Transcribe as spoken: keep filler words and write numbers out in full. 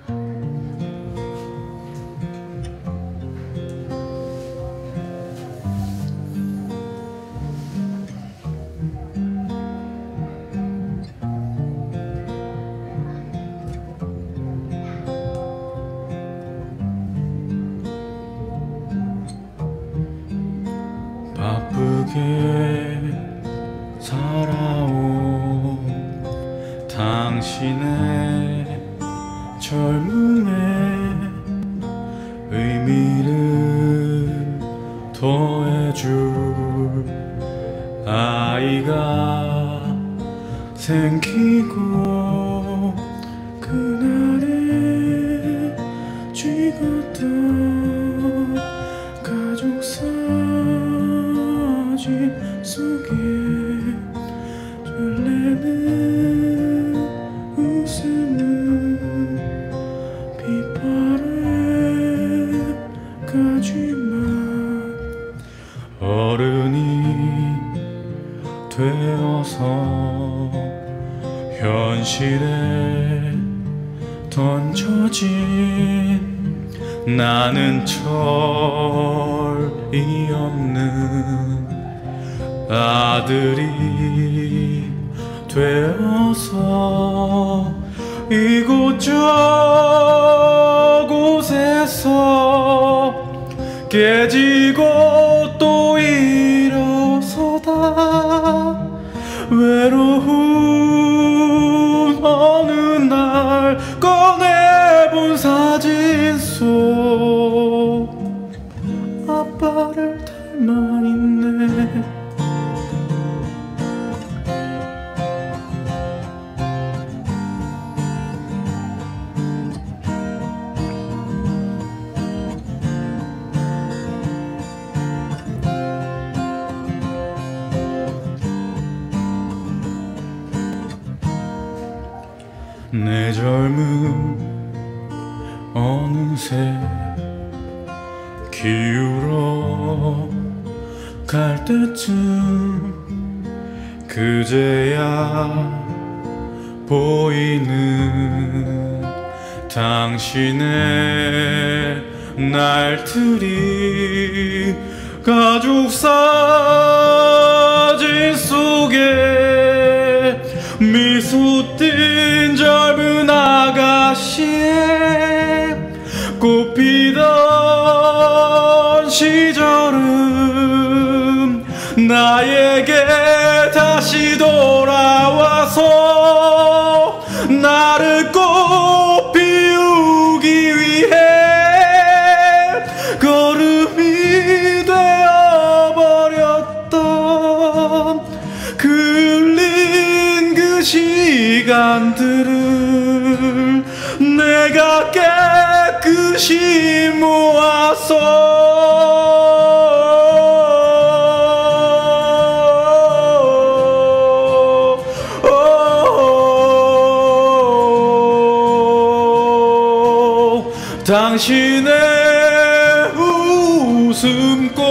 바쁘게 살아온 당신의 젊음의 의미를 더해줄 아이가 생기고 그날에 찍었던 가족 사진 속에 설레는 웃음은 빗바람까지만 어른이 되어서 현실에 던져진 나는 철이 없는 아들이 되어서 이곳저곳에서 깨지고 또 일어서다 외로운 어느 날 꺼내본 사진 속 아빠를 닮아 있네. 내 젊음 어느새 기울어 갈 때쯤 그제야 보이는 당신의 날들이 가족 사진 속에 미소 띈 젊은 아가씨의 꽃피던 시절은 나에게 다시 돌아와서 나를 꽃 피우기 위해 걸음이 되어버렸던 그 흘린 그 시간들을 내가 깨끗이 모아서 당신의 웃음꽃